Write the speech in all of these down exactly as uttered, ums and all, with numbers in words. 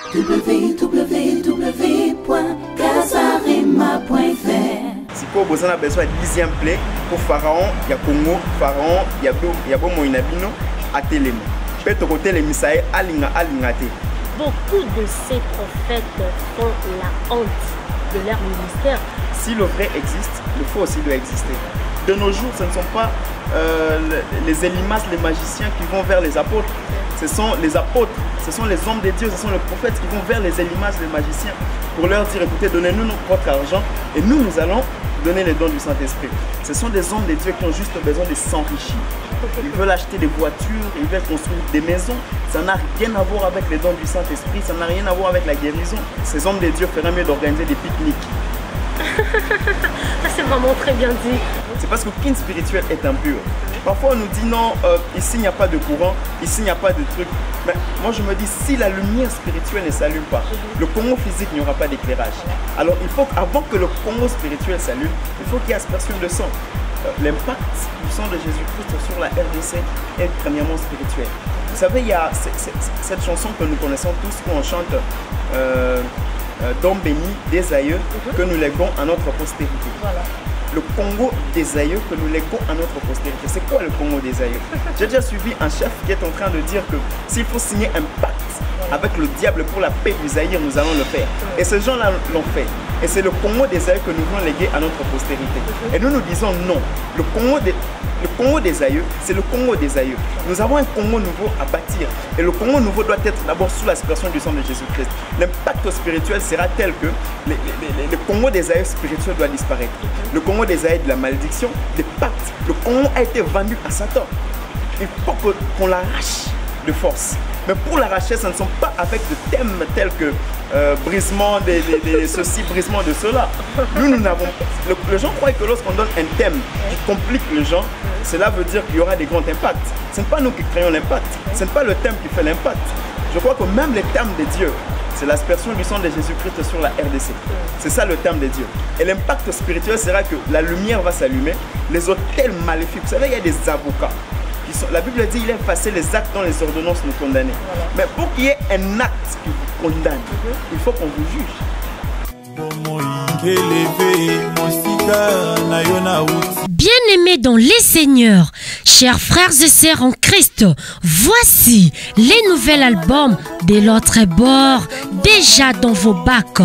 w w w point casarema point f r. Si vous avez besoin de dixième play pour Pharaon, il y a Congo, Pharaon, il y a il y a Bomo Inabino, à Télém. Peut-être côté les Misaï, Alinga, Alingate. Beaucoup de ces prophètes font la honte de leur ministère. Si le vrai existe, le faux aussi doit exister. De nos jours, ce ne sont pas euh, les élimas, les magiciens qui vont vers les apôtres. Ce sont les apôtres, ce sont les hommes de Dieu, ce sont les prophètes qui vont vers les élimas, les magiciens pour leur dire, écoutez, donnez-nous votre argent et nous, nous allons donner les dons du Saint-Esprit. Ce sont des hommes de Dieu qui ont juste besoin de s'enrichir. Ils veulent acheter des voitures, ils veulent construire des maisons. Ça n'a rien à voir avec les dons du Saint-Esprit, ça n'a rien à voir avec la guérison. Ces hommes de Dieu feraient mieux d'organiser des pique-niques. Ça c'est vraiment très bien dit. C'est parce que le spirituel est impur. Parfois on nous dit non, euh, ici il n'y a pas de courant, ici il n'y a pas de truc. Mais moi je me dis, si la lumière spirituelle ne s'allume pas, le Congo physique n'y aura pas d'éclairage. Alors il faut qu'avant que le Congo spirituel s'allume, il faut qu'il y ait aspersion de sang. Euh, L'impact du sang de Jésus-Christ sur la R D C est premièrement spirituel. Vous savez, il y a cette chanson que nous connaissons tous, où on chante euh, euh, Don béni des aïeux que nous léguons à notre postérité. Voilà. Le Congo des aïeux que nous léguons à notre postérité. C'est quoi le Congo des aïeux? J'ai déjà suivi un chef qui est en train de dire que s'il faut signer un pacte avec le diable pour la paix du Zaïre, nous allons le faire. Et ces gens-là l'ont fait. Et c'est le Congo des aïeux que nous voulons léguer à notre postérité. Et nous nous disons non. Le Congo des, le Congo des aïeux, c'est le Congo des aïeux. Nous avons un Congo nouveau à bâtir. Et le Congo nouveau doit être d'abord sous l'aspersion du sang de Jésus-Christ. L'impact spirituel sera tel que les, les, les, le Congo des aïeux spirituels doit disparaître. Le Congo des aïeux de la malédiction, des pactes. Le Congo a été vendu à Satan. Il faut qu'on l'arrache de force. Mais pour l'arracher, ce ne sont pas avec des thèmes tels que euh, brisement de, de, de ceci, brisement de cela. Nous, nous n'avons pas. Les gens croient que lorsqu'on donne un thème qui complique les gens, cela veut dire qu'il y aura des grands impacts. Ce n'est pas nous qui créons l'impact. Ce n'est pas le thème qui fait l'impact. Je crois que même les thèmes de Dieu, c'est l'aspersion du sang de Jésus-Christ sur la R D C. C'est ça le thème de Dieu. Et l'impact spirituel sera que la lumière va s'allumer, les hôtels maléfiques. Vous savez, il y a des avocats. Sont, la Bible dit qu'il a effacé les actes dont les ordonnances nous condamnent. Voilà. Mais pour qu'il y ait un acte qui vous condamne, mm-hmm. il faut qu'on vous juge. Bien-aimés dans les seigneurs, chers frères et sœurs en Christ, voici les nouveaux albums de l'autre bord déjà dans vos bacs.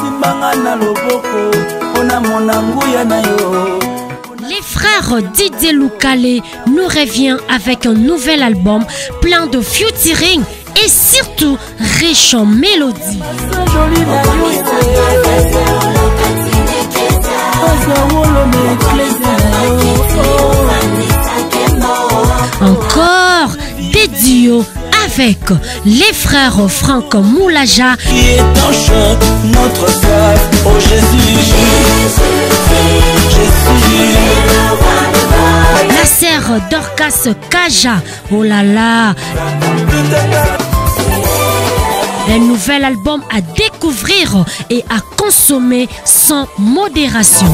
Les frères Didier Loukale nous revient avec un nouvel album plein de featuring et surtout riche en mélodies. Encore des duos avec les frères Franck Moulaja qui est en chant notre foi, oh Jésus, Jésus, la sœur Dorcas Kaja, oh là là. Un nouvel album à découvrir et à consommer sans modération.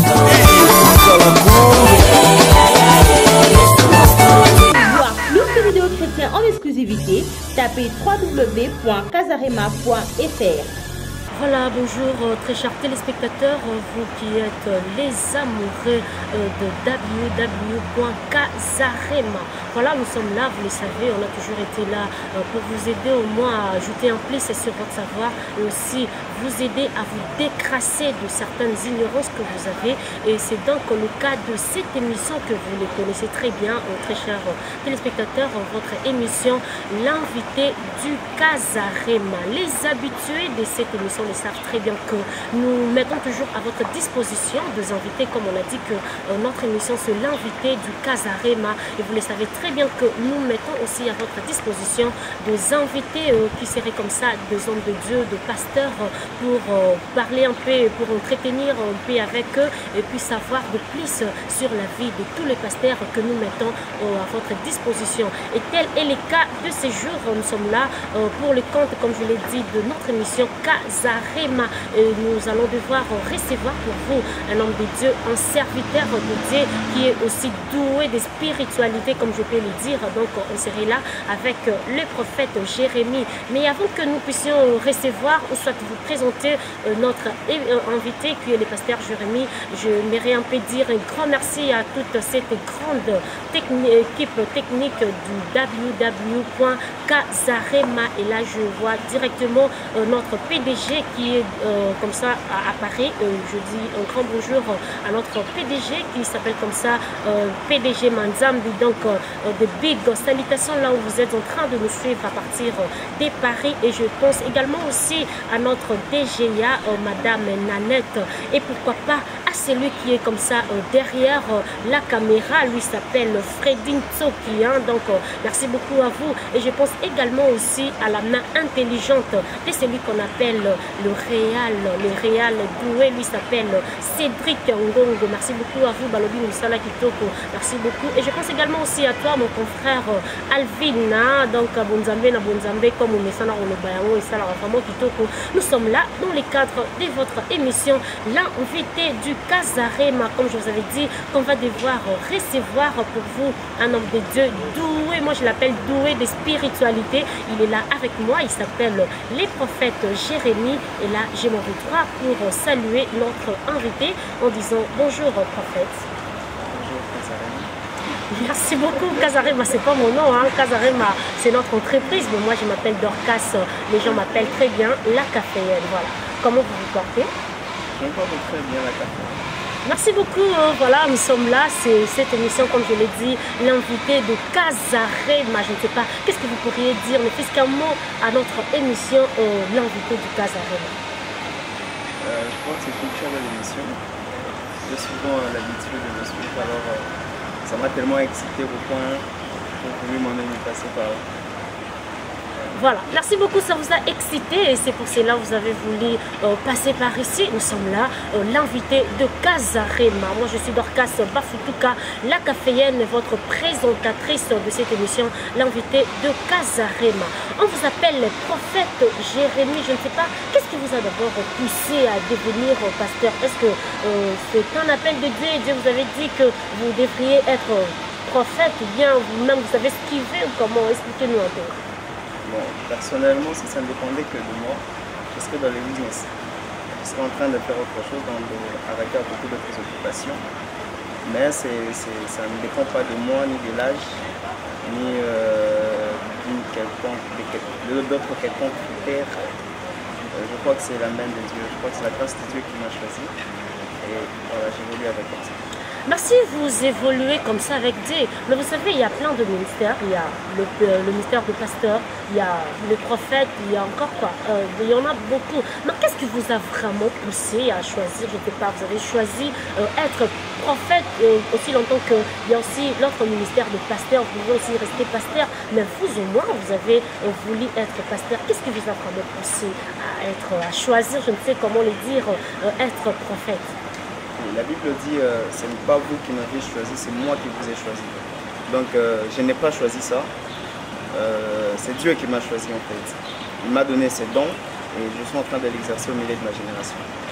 Voir plus de vidéos chrétiennes en exclusivité, tapez w w w point casarema point f r. Voilà, bonjour très chers téléspectateurs, vous qui êtes les amoureux de w w w point casarema. Voilà, nous sommes là, vous le savez, on a toujours été là pour vous aider au moins à ajouter un plus sur votre savoir et aussi vous aider à vous décrasser de certaines ignorances que vous avez. Et c'est donc le cas de cette émission que vous les connaissez très bien, très chers téléspectateurs, votre émission, l'invité du Casarema. Les habitués de cette émission le savent très bien que nous mettons toujours à votre disposition des invités, comme on a dit que euh, notre émission c'est l'invité du Casarema, et vous le savez très bien que nous mettons aussi à votre disposition des invités euh, qui seraient comme ça des hommes de Dieu, des pasteurs, pour euh, parler un peu, pour entretenir un peu avec eux et puis savoir de plus sur la vie de tous les pasteurs que nous mettons euh, à votre disposition. Et tel est le cas de ces jours, nous sommes là euh, pour le compte, comme je l'ai dit, de notre émission Kazarema. Et nous allons devoir recevoir pour vous un homme de Dieu, un serviteur de Dieu qui est aussi doué de spiritualité, comme je peux le dire. Donc on serait là avec le prophète Jérémie. Mais avant que nous puissions recevoir ou soit vous présenter euh, notre euh, invité qui est le pasteur Jérémie, je m'aimerais un peu dire un grand merci à toute cette grande techni équipe technique du w w w point kazarema. Et là je vois directement euh, notre P D G qui est euh, comme ça à, à Paris. Euh, je dis un grand bonjour à notre P D G qui s'appelle comme ça euh, P D G Manzambi. Donc euh, de big salutations là où vous êtes en train de nous suivre à partir euh, de Paris. Et je pense également aussi à notre D G A, euh, Madame Nanette, et pourquoi pas à celui qui est comme ça euh, derrière euh, la caméra, lui s'appelle Fredin Tsoki. Hein? Donc euh, merci beaucoup à vous. Et je pense également aussi à la main intelligente de celui qu'on appelle le Réal, le Réal doué, lui s'appelle Cédric Ngongo. Merci beaucoup à vous, Balobi Moussala Kitoko. Merci beaucoup. Et je pense également aussi à toi, mon confrère euh, Alvin. Hein? Donc Bonzambe na Bonzambe, comme on est ça dans le Bayango et ça vraiment Kitoko. Nous sommes là dans le cadre de votre émission, l'invité du Kazarema, comme je vous avais dit, qu'on va devoir recevoir pour vous un homme de Dieu doué. Moi je l'appelle doué de spiritualité. Il est là avec moi, il s'appelle le prophète Jérémie. Et là j'ai mon droit pour saluer notre invité en disant bonjour prophète. Bonjour Kazarema. Merci beaucoup Kazarema, c'est pas mon nom, hein. Kazarema c'est notre entreprise, mais moi je m'appelle Dorcas, les gens m'appellent très bien la caféenne. Voilà. Comment vous vous portez? Je me porte très bien la caféenne. Merci beaucoup, euh, voilà, nous sommes là, c'est cette émission, comme je l'ai dit, l'invité de Kazarema. Je ne sais pas, qu'est-ce que vous pourriez dire, mais puisqu'un mot à notre émission, euh, l'invité du Kazarema. Euh, je crois que c'est une très belle émission. J'ai souvent euh, l'habitude de me suivre, alors euh, ça m'a tellement excité au point pour voulu m'en aller passer par là. Voilà, merci beaucoup, ça vous a excité et c'est pour cela que vous avez voulu euh, passer par ici. Nous sommes là, euh, l'invité de Kazarema. Moi je suis Dorcas Bafutuka, la caféenne, votre présentatrice de cette émission, l'invité de Kazarema. On vous appelle le prophète Jérémie, je ne sais pas, qu'est-ce qui vous a d'abord poussé à devenir pasteur? Est-ce que euh, c'est un appel de Dieu et Dieu vous avait dit que vous devriez être prophète ou bien vous-même vous avez esquivé ou comment? Expliquez-nous un peu. Bon, personnellement, si ça ne dépendait que de moi, je serais dans le business. Je serais en train de faire autre chose, dans le, avec beaucoup d'autres occupations. Mais c'est, c'est, ça ne dépend pas de moi, ni de l'âge, ni euh, d'une quelconque, d'autres quelconques critères. Euh, je crois que c'est la main de Dieu, je crois que c'est la grâce de Dieu qui m'a choisi. Et voilà, j'évolue avec ça. Merci, vous évoluez comme ça avec Dieu. Mais vous savez, il y a plein de ministères. Il y a le, euh, le ministère de pasteur, il y a le prophète, il y a encore quoi. Euh, il y en a beaucoup. Mais qu'est-ce qui vous a vraiment poussé à choisir? Je ne sais pas, vous avez choisi euh, être prophète euh, aussi longtemps qu'il y a aussi l'autre ministère de pasteur. Vous pouvez aussi rester pasteur. Mais vous au moins, vous avez euh, voulu être pasteur. Qu'est-ce qui vous a vraiment poussé à, être, à choisir, je ne sais comment le dire, euh, être prophète? La Bible dit, euh, ce n'est pas vous qui m'avez choisi, c'est moi qui vous ai choisi. Donc euh, je n'ai pas choisi ça, euh, c'est Dieu qui m'a choisi en fait. Il m'a donné ses dons et je suis en train de l'exercer au milieu de ma génération.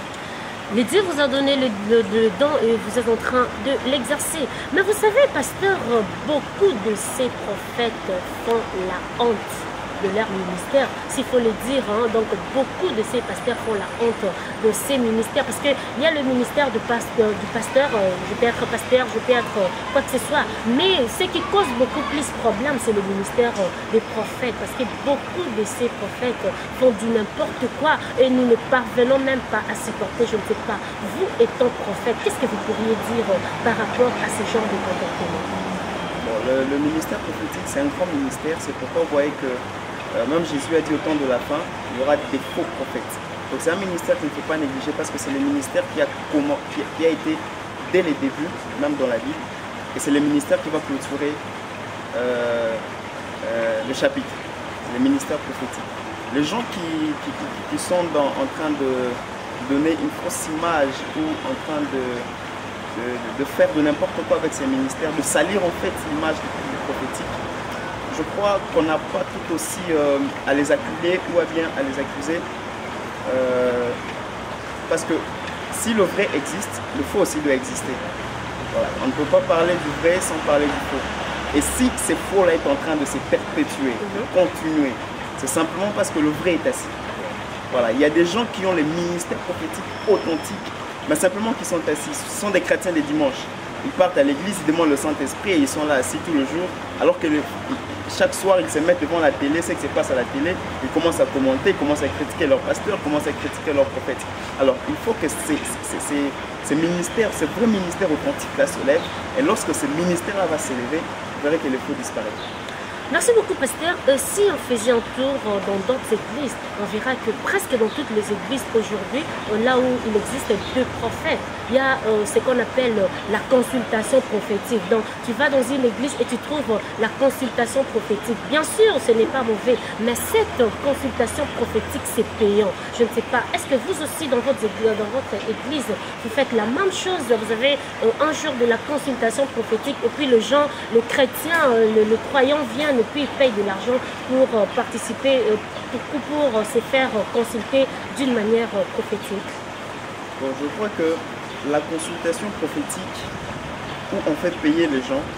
Le Dieu vous a donné le, le, le don et vous êtes en train de l'exercer. Mais vous savez, pasteur, beaucoup de ces prophètes font la honte de leur ministère, s'il faut le dire. Hein. Donc beaucoup de ces pasteurs font la honte de ces ministères parce qu'il y a le ministère du pasteur, du pasteur euh, je peux être pasteur, je peux être euh, quoi que ce soit, mais ce qui cause beaucoup plus de problèmes, c'est le ministère euh, des prophètes, parce que beaucoup de ces prophètes font du n'importe quoi et nous ne parvenons même pas à supporter. Je ne sais pas, vous étant prophète, qu'est-ce que vous pourriez dire euh, par rapport à ce genre de comportement? Bon, le, le ministère prophétique, c'est un grand ministère, c'est pourquoi vous voyez que Euh, même Jésus a dit au temps de la fin, il y aura des faux prophètes. Donc c'est un ministère qu'il ne faut pas négliger parce que c'est le ministère qui a, comment, qui, qui a été dès les débuts, même dans la Bible, et c'est le ministère qui va clôturer euh, euh, le chapitre, le ministère prophétique. les gens qui, qui, qui, qui sont dans, en train de donner une fausse image ou en train de, de, de faire de n'importe quoi avec ces ministères, de salir en fait l'image du prophétique, je crois qu'on n'a pas tout aussi euh, à les acculer ou à bien à les accuser. Euh, parce que si le vrai existe, le faux aussi doit exister. Voilà. On ne peut pas parler du vrai sans parler du faux. Et si ces faux-là est en train de se perpétuer, de continuer, c'est simplement parce que le vrai est assis. Voilà. Il y a des gens qui ont les ministères prophétiques authentiques, mais simplement qui sont assis. Ce sont des chrétiens des dimanches. Ils partent à l'église, ils demandent le Saint-Esprit et ils sont là assis tout le jour, alors que le, chaque soir ils se mettent devant la télé, c'est ce qui se passe à la télé, ils commencent à commenter, ils commencent à critiquer leur pasteur, ils commencent à critiquer leur prophète. Alors il faut que ces, ces, ces, ces ministères, ces vrais ministères authentiques-là se lèvent, et lorsque ce ministère-là va s'élever, vous verrez que les faux disparaissent. Merci beaucoup, pasteur. Euh, si on faisait un tour euh, dans d'autres églises, on verra que presque dans toutes les églises aujourd'hui, euh, là où il existe deux prophètes, il y a euh, ce qu'on appelle euh, la consultation prophétique. Donc, tu vas dans une église et tu trouves euh, la consultation prophétique. Bien sûr, ce n'est pas mauvais, mais cette euh, consultation prophétique, c'est payant. Je ne sais pas, est-ce que vous aussi, dans votre église, dans votre église vous faites la même chose? Vous avez euh, un jour de la consultation prophétique et puis le gens, le chrétien, euh, le, le croyant vient et puis il paye de l'argent pour euh, participer, euh, pour, pour euh, se faire euh, consulter d'une manière euh, prophétique. Bon, je crois que la consultation prophétique, où on fait payer les gens,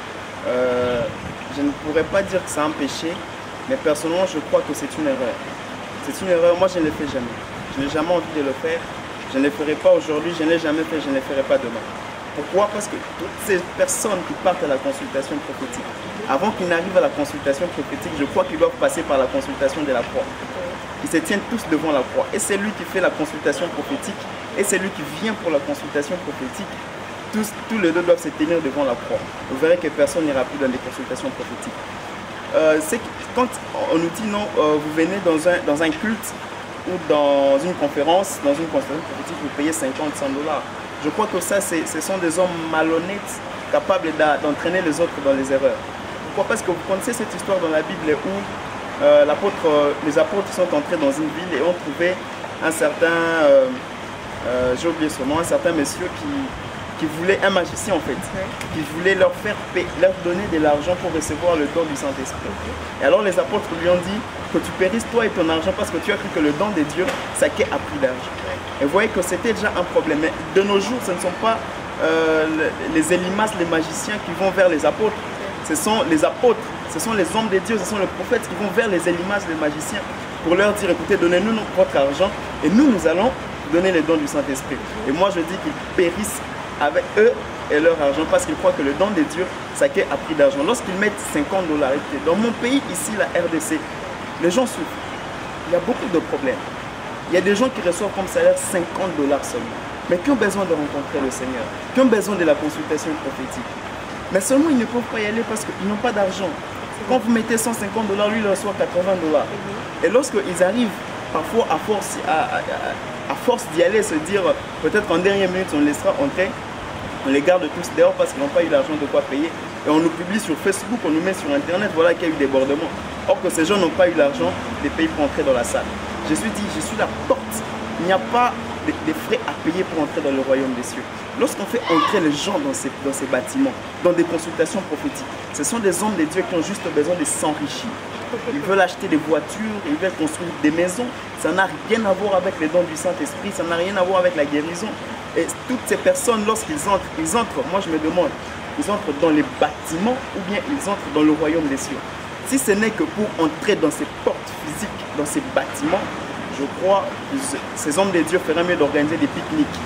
euh, je ne pourrais pas dire que c'est un péché, mais personnellement je crois que c'est une erreur. C'est une erreur, moi je ne le fais jamais. Je n'ai jamais envie de le faire, je ne le ferai pas aujourd'hui, je ne l'ai jamais fait, je ne le ferai pas demain. Pourquoi? Parce que toutes ces personnes qui partent à la consultation prophétique, avant qu'ils n'arrivent à la consultation prophétique, je crois qu'ils doivent passer par la consultation de la croix. Ils se tiennent tous devant la croix. Et c'est lui qui fait la consultation prophétique, et c'est lui qui vient pour la consultation prophétique. Tous, tous les deux doivent se tenir devant la croix. Vous verrez que personne n'ira plus dans les consultations prophétiques. Euh, c'est quand on nous dit non, euh, vous venez dans un, dans un culte ou dans une conférence, dans une consultation prophétique, vous payez cinquante, cent dollars. Je crois que ça, ce sont des hommes malhonnêtes, capables d'entraîner les autres dans les erreurs. Pourquoi? Parce que vous connaissez cette histoire dans la Bible où euh, euh, les apôtres sont entrés dans une ville et ont trouvé un certain, euh, euh, j'ai oublié son nom, un certain monsieur qui, qui voulait, un magicien en fait, qui voulait leur faire payer, leur donner de l'argent pour recevoir le don du Saint-Esprit. Et alors les apôtres lui ont dit que tu périsses toi et ton argent parce que tu as cru que le don de Dieu, ça qu'est à prix d'argent. Et vous voyez que c'était déjà un problème. Mais de nos jours, ce ne sont pas euh, les élimas, les magiciens qui vont vers les apôtres. Ce sont les apôtres, ce sont les hommes de Dieu, ce sont les prophètes qui vont vers les élimas, les magiciens pour leur dire, écoutez, donnez-nous votre argent et nous, nous allons donner les dons du Saint-Esprit. Et moi, je dis qu'ils périssent avec eux et leur argent parce qu'ils croient que le don de Dieu, ça qu'est à prix d'argent. Lorsqu'ils mettent cinquante dollars, dans mon pays, ici, la R D C, les gens souffrent. Il y a beaucoup de problèmes. Il y a des gens qui reçoivent comme salaire cinquante dollars seulement, mais qui ont besoin de rencontrer le Seigneur, qui ont besoin de la consultation prophétique. Mais seulement ils ne peuvent pas y aller parce qu'ils n'ont pas d'argent. Quand vous mettez cent cinquante dollars, lui il reçoit quatre-vingts dollars. Et lorsqu'ils arrivent, parfois à force, à, à, à force d'y aller, se dire peut-être qu'en dernière minute on les laissera entrer, on les garde tous dehors parce qu'ils n'ont pas eu l'argent de quoi payer. Et on nous publie sur Facebook, on nous met sur Internet, voilà qu'il y a eu débordement. Or que ces gens n'ont pas eu l'argent de payer pour entrer dans la salle. Je suis dit, je suis la porte. Il n'y a pas de, de frais à payer pour entrer dans le royaume des cieux. Lorsqu'on fait entrer les gens dans ces, dans ces bâtiments, dans des consultations prophétiques, ce sont des hommes de Dieu qui ont juste besoin de s'enrichir. Ils veulent acheter des voitures, ils veulent construire des maisons. Ça n'a rien à voir avec les dons du Saint-Esprit, ça n'a rien à voir avec la guérison. Et toutes ces personnes, lorsqu'ils entrent, ils entrent, moi je me demande, ils entrent dans les bâtiments ou bien ils entrent dans le royaume des cieux. Si ce n'est que pour entrer dans ces portes physiques, dans ces bâtiments, je crois que ces hommes de Dieu feraient mieux d'organiser des pique-niques.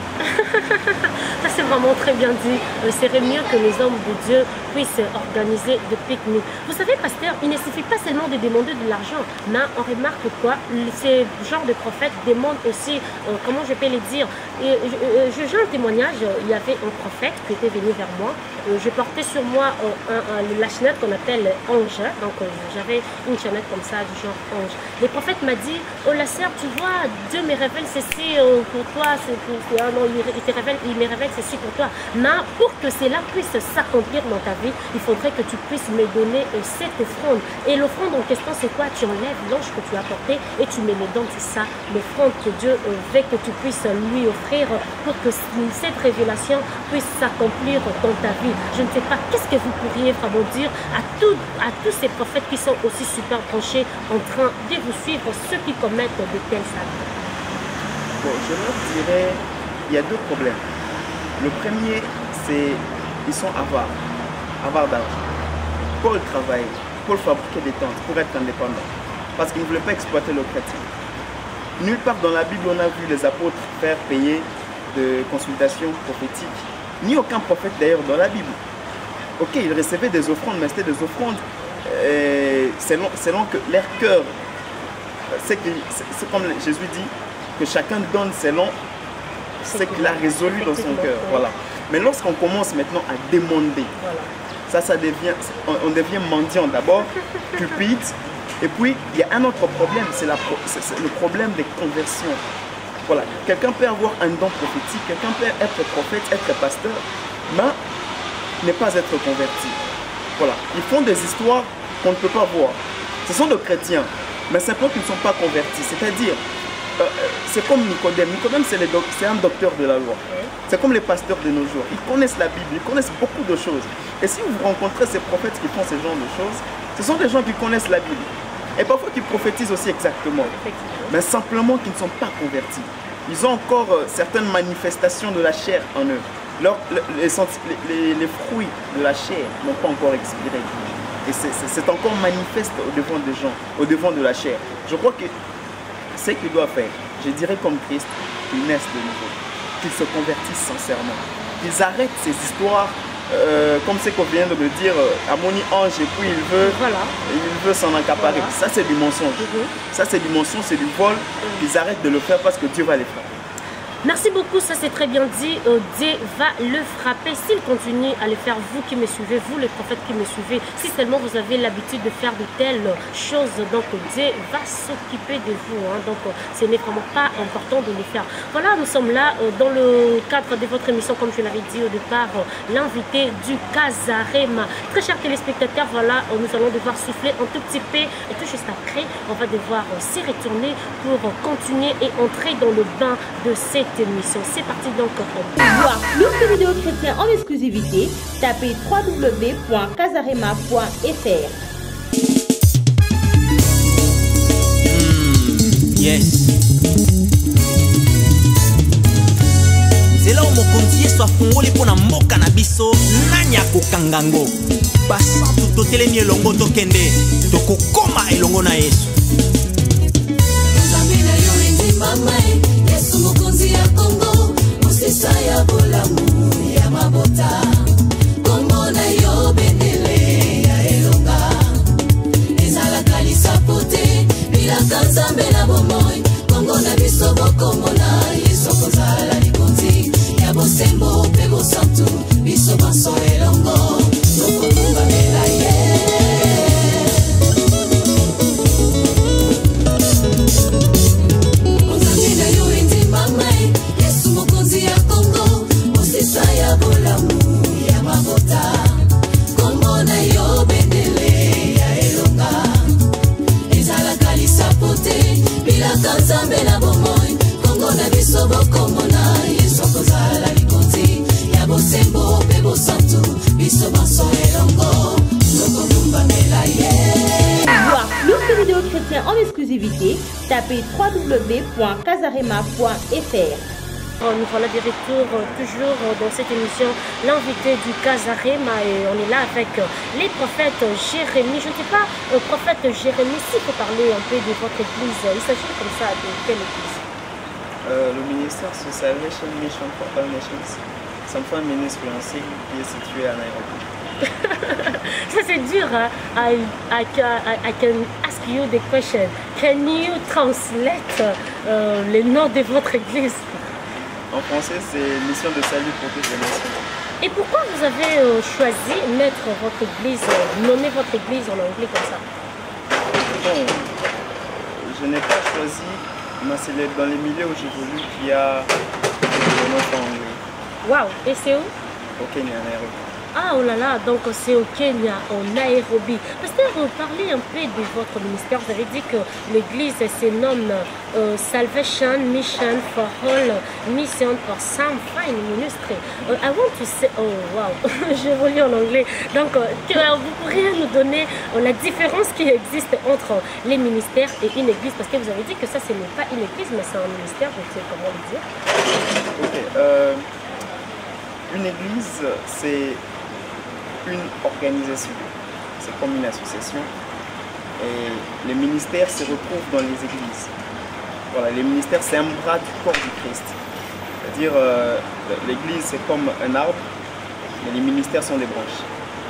Ça c'est vraiment très bien dit. Euh, serait mieux que les hommes de Dieu puissent organiser des pique-niques. Vous savez, pasteur, il ne suffit pas seulement de demander de l'argent, mais on remarque quoi, ces genres de prophètes demandent aussi, euh, comment je peux les dire, et, je, je, j'ai un témoignage, il y avait un prophète qui était venu vers moi, euh, je portais sur moi euh, un, un, la chaînette qu'on appelle ange, donc euh, j'avais une chaînette comme ça du genre ange. Le prophète m'a dit, oh la sœur, tu vois, Dieu me révèle ceci euh, pour toi, c'est pour toi, non, il, te révèle, il me révèle ceci pour toi, mais pour que cela puisse s'accomplir dans ta vie, vie, il faudrait que tu puisses me donner euh, cette offrande. Et l'offrande en question, c'est quoi? Tu enlèves l'ange que tu as porté et tu mets les dents, c'est ça, l'offrande que Dieu euh, veut que tu puisses lui offrir pour que cette révélation puisse s'accomplir dans ta vie. Je ne sais pas, qu'est-ce que vous pourriez vraiment dire à, tout, à tous ces prophètes qui sont aussi super branchés en train de vous suivre, ceux qui commettent de tels actes? Bon, je leur dirais, il y a deux problèmes. Le premier, c'est ils sont avares, avares d'argent. Paul travaille, Paul fabriquait des tentes pour être indépendant, parce qu'il ne voulait pas exploiter le chrétien. Nulle part dans la Bible on a vu les apôtres faire payer de consultations prophétiques, ni aucun prophète d'ailleurs dans la Bible. Ok, ils recevaient des offrandes, mais c'était des offrandes euh, selon, selon que leur cœur, c'est comme Jésus dit, que chacun donne selon ce qu'il a résolu dans son cœur. Voilà. Mais lorsqu'on commence maintenant à demander, voilà. ça, ça devient, on, on devient mendiant d'abord, cupide, et puis il y a un autre problème, c'est le problème des conversions. Voilà. Quelqu'un peut avoir un don prophétique, quelqu'un peut être prophète, être pasteur, mais ne pas être converti. Voilà. Ils font des histoires qu'on ne peut pas voir. Ce sont des chrétiens, mais simplement qu'ils ne sont pas convertis. C'est-à-dire, euh, c'est comme Nicodème. Nicodème, c'est un docteur de la loi. C'est comme les pasteurs de nos jours. Ils connaissent la Bible, ils connaissent beaucoup de choses. Et si vous rencontrez ces prophètes qui font ce genre de choses, ce sont des gens qui connaissent la Bible. Et parfois qui prophétisent aussi exactement. Mais simplement qui ne sont pas convertis. Ils ont encore euh, certaines manifestations de la chair en eux. Leur, les, les, les fruits de la chair n'ont pas encore expiré. Et c'est encore manifeste au devant des gens, au devant de la chair. Je crois que ce qu'ils doivent faire, je dirais comme Christ, qu'ils naissent de nouveau, qu'ils se convertissent sincèrement, qu'ils arrêtent ces histoires, euh, comme ce qu'on vient de me dire, euh, Amoni ange et puis il veut, voilà. il veut s'en accaparer. Voilà. Ça c'est du mensonge. Mm-hmm. Ça c'est du mensonge, c'est du vol. Mm-hmm. Qu'ils arrêtent de le faire parce que Dieu va les frapper. Merci beaucoup, ça c'est très bien dit. Euh, Dieu va le frapper s'il continue à le faire. Vous qui me suivez, vous les prophètes qui me suivez, si seulement vous avez l'habitude de faire de telles choses, donc Dieu va s'occuper de vous. Hein, donc ce n'est vraiment pas important de le faire. Voilà, nous sommes là euh, dans le cadre de votre émission, comme je l'avais dit au départ, euh, l'invité du Kazarema. Très chers téléspectateurs, voilà, euh, nous allons devoir souffler un tout petit peu et tout juste après, on va devoir euh, s'y retourner pour euh, continuer et entrer dans le bain de cette émission. C'est parti donc. Pour voir plus de vidéos chrétiennes en exclusivité, tapez w w w point kazarema point f r. Mm, yes. Nzela o mokonzi yesu afungoli mpona mboka na biso nani akokanga ngo basantu totelemi elongo tokende tokokoma elongo na yesu. Yesu mokonzi ya Kongo, mosesa ya bolamu ya mabota, Kongo na yo bendele ya elonga, ezala kalisa pote, bilaka nzambe na bomoi, Kongo na biso bokomona, Yesu kozala likonzi, ya bosembo pe bosantu, biso banso elongo, tokokumba mela ye. Nzambe na bomoi, Kongo na biso bokomona, Yesu kozala likonzi, ya bosembo pe bosantu, biso banso elongo, tokokumba mela ye. Voir plus de vidéos chrétiennes en exclusivité, tapez w w w point kazarema point f r. Nous voilà de retour toujours dans cette émission, l'invité du Kazarema, et on est là avec les prophètes Jérémie. Je ne sais pas, euh, prophète Jérémie, s'il faut parler un peu de votre église, il s'agit comme ça de quelle église? euh, Le ministère sur Salvation Mission for All Nations, Samson Ministry en sigle, qui est situé à Nairobi. Ça c'est dur, hein? I, I, I, I can ask you the question. Can you translate euh, les noms de votre église? En français, c'est Mission de salut pour toutes les nations. Et pourquoi vous avez euh, choisi de mettre votre église, euh, nommer votre église en anglais comme ça? Bon, je n'ai pas choisi, mais c'est dans les milieux où j'évolue qu'il y a le nom en anglais. Waouh, et c'est où? Au Kenya, Nairobi. Ah, oh là là, donc c'est au Kenya, au Nairobi. Pasteur, parlez un peu de votre ministère. Vous avez dit que l'église se nomme euh, Salvation Mission for All Mission for Some Fine Ministry. Uh, I want to say, oh wow, je vous lis en anglais. Donc, euh, que, euh, vous pourriez nous donner euh, la différence qui existe entre les ministères et une église, parce que vous avez dit que ça, ce n'est pas une église, mais c'est un ministère, je sais comment le dire. Ok. Euh, une église, c'est une organisation, c'est comme une association, et les ministères se retrouvent dans les églises. Voilà, les ministères, c'est un bras du corps du Christ. C'est-à-dire, euh, l'église, c'est comme un arbre, mais les ministères sont des branches.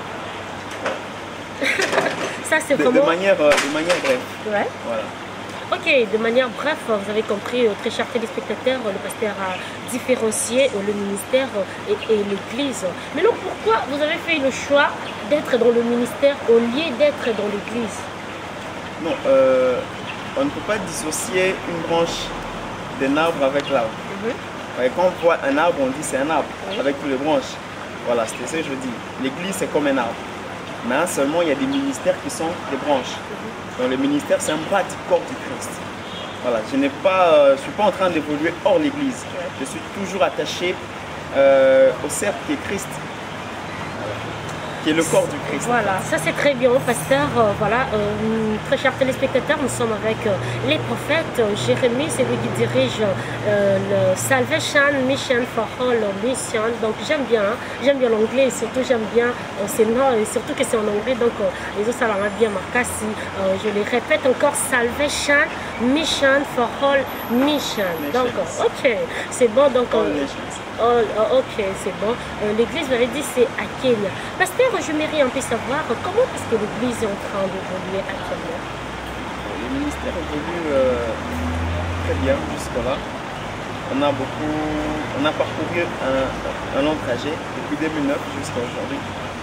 Voilà. Ça, c'est de, vraiment... de manière, euh, de manière brève. Ouais. Voilà. Ok, de manière bref, vous avez compris, très chers téléspectateurs, le pasteur a différencié le ministère et, et l'église. Mais donc pourquoi vous avez fait le choix d'être dans le ministère au lieu d'être dans l'église? Non, euh, on ne peut pas dissocier une branche d'un arbre avec l'arbre. Mm-hmm. Ouais, quand on voit un arbre, on dit c'est un arbre, oui, avec toutes les branches. Voilà, c'est ça que je dis. L'église, c'est comme un arbre. Mais seulement, il y a des ministères qui sont des branches. Mm-hmm. Donc le ministère, c'est un bras du corps du Christ. Voilà, je n'ai pas, euh, je suis pas en train d'évoluer hors l'église. Je suis toujours attaché euh, au cercle qui est Christ. Qui est le corps du Christ. Voilà, ça c'est très bien, pasteur. Euh, voilà, euh, très chers téléspectateurs, nous sommes avec euh, les prophètes. Jérémie, c'est lui qui dirige euh, le Salvation Mission for All Mission. Donc j'aime bien, hein, j'aime bien l'anglais et surtout j'aime bien euh, c'est non, et surtout que c'est en anglais. Donc euh, les autres ça l'a bien marqué. Si euh, je les répète encore, Salvation Mission for All Mission. Donc ok, c'est bon. Donc euh, all, oh, ok, c'est bon. Euh, l'église, vous avez dit, c'est à Kenya. Pasteur, j'aimerais un peu savoir comment est-ce que l'église est en train d'évoluer actuellement. Le ministère évolue euh, très bien jusque-là. On a beaucoup, on a parcouru un, un long trajet depuis deux mille neuf jusqu'à aujourd'hui.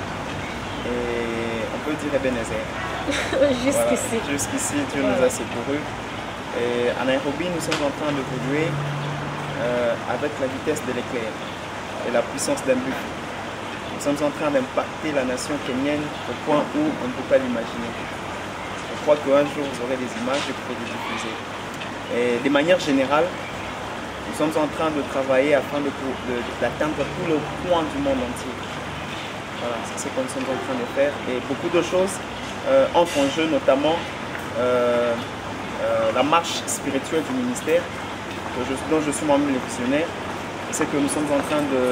Et on peut dire Ebenezer. Jusqu'ici. Voilà, jusqu'ici, Dieu voilà. nous a secourus. Et à Nairobi, nous sommes en train d'évoluer euh, avec la vitesse de l'éclair et la puissance d'un but. Nous sommes en train d'impacter la nation kenyenne au point où on ne peut pas l'imaginer. Je crois qu'un jour, vous aurez des images et vous pourrez les diffuser. Et de manière générale, nous sommes en train de travailler afin d'atteindre tous les points du monde entier. Voilà, c'est ce que nous sommes en train de faire. Et beaucoup de choses euh, entrent en jeu, notamment euh, euh, la marche spirituelle du ministère, que je, dont je suis moi-même le visionnaire. C'est que nous sommes en train de...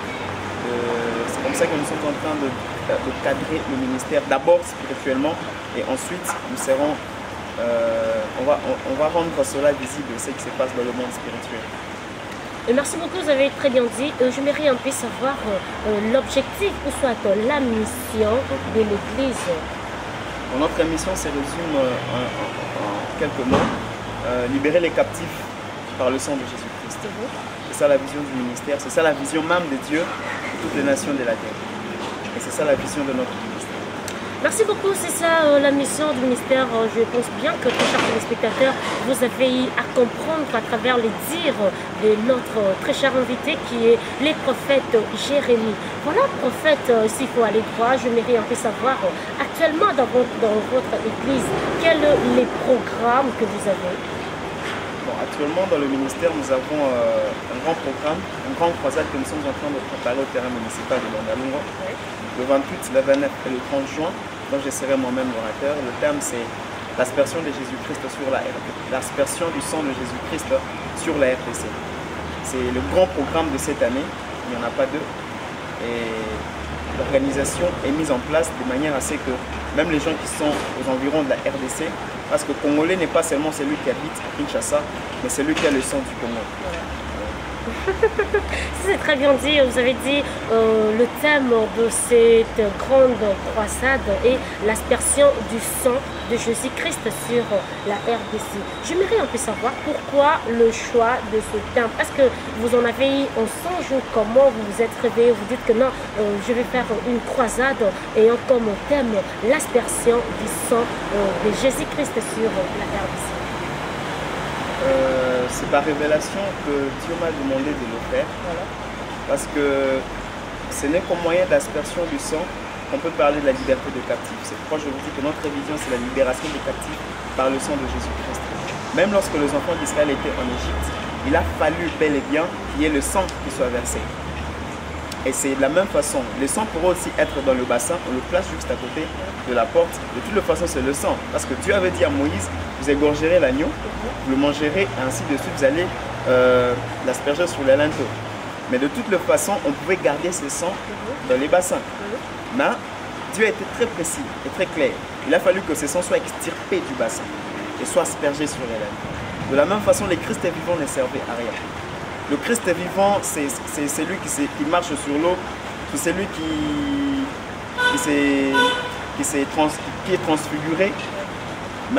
de c'est comme ça que nous sommes en train de, de cadrer le ministère, d'abord spirituellement, et ensuite nous serons... Euh, on, va, on, on va rendre cela visible, ce qui se passe dans le monde spirituel. Et merci beaucoup, vous avez très bien dit. Euh, J'aimerais un peu savoir euh, l'objectif ou soit euh, la mission de l'Église. Bon, notre mission se résume euh, en, en, en quelques mots. Euh, libérer les captifs par le sang de Jésus-Christ. Mm-hmm. C'est ça la vision du ministère, c'est ça la vision même de Dieu de toutes les nations de la terre. Et c'est ça la vision de notre ministère. Merci beaucoup, c'est ça euh, la mission du ministère. Euh, je pense bien que, très chers téléspectateurs, vous avez à comprendre à travers les dires de notre euh, très cher invité qui est le prophète Jérémie. Voilà, prophète, euh, s'il faut aller droit, j'aimerais un peu savoir euh, actuellement dans votre, dans votre église, quels sont les programmes que vous avez? Bon, actuellement, dans le ministère, nous avons euh, un grand programme, une grande croisade que nous sommes en train de préparer au terrain municipal de Longalungo. Oui. Le vingt-huit, le vingt-neuf et le trente juin, dont je serai moi-même l'orateur. Le thème, c'est l'aspersion de Jésus-Christ sur la R D C. L'aspersion du sang de Jésus-Christ sur la R D C. C'est le grand programme de cette année. Il n'y en a pas deux. Et l'organisation est mise en place de manière à ce que même les gens qui sont aux environs de la R D C, parce que Congolais n'est pas seulement celui qui habite à Kinshasa, mais celui qui a le sang du Congo. Voilà. C'est très bien dit, vous avez dit euh, le thème de cette grande croisade est l'aspersion du sang de Jésus-Christ sur la R D C. J'aimerais un peu savoir pourquoi le choix de ce thème. Est-ce que vous en avez eu un songe ou comment vous vous êtes réveillé, vous dites que non, euh, je vais faire une croisade ayant comme thème l'aspersion du sang euh, de Jésus-Christ sur la R D C? Euh, c'est par révélation que Dieu m'a demandé de le faire. Voilà. Parce que ce n'est qu'au moyen d'aspersion du sang qu'on peut parler de la liberté de captifs. C'est pourquoi je vous dis que notre vision, c'est la libération des captifs par le sang de Jésus-Christ. Même lorsque les enfants d'Israël étaient en Égypte, il a fallu bel et bien qu'il y ait le sang qui soit versé. Et c'est de la même façon. Le sang pourra aussi être dans le bassin, on le place juste à côté de la porte. De toute façon, c'est le sang. Parce que Dieu avait dit à Moïse, vous égorgerez l'agneau, vous le mangerez, et ainsi de suite, vous allez euh, l'asperger sur les linteaux. Mais de toute façon, on pouvait garder ce sang dans les bassins. Mais Dieu a été très précis et très clair. Il a fallu que ce sang soit extirpé du bassin et soit aspergé sur les linteaux. De la même façon, les Christ vivants ne servaient à rien. Le Christ vivant, c'est celui qui, qui marche sur l'eau, c'est celui qui, qui, est, qui, est trans, qui est transfiguré. Mais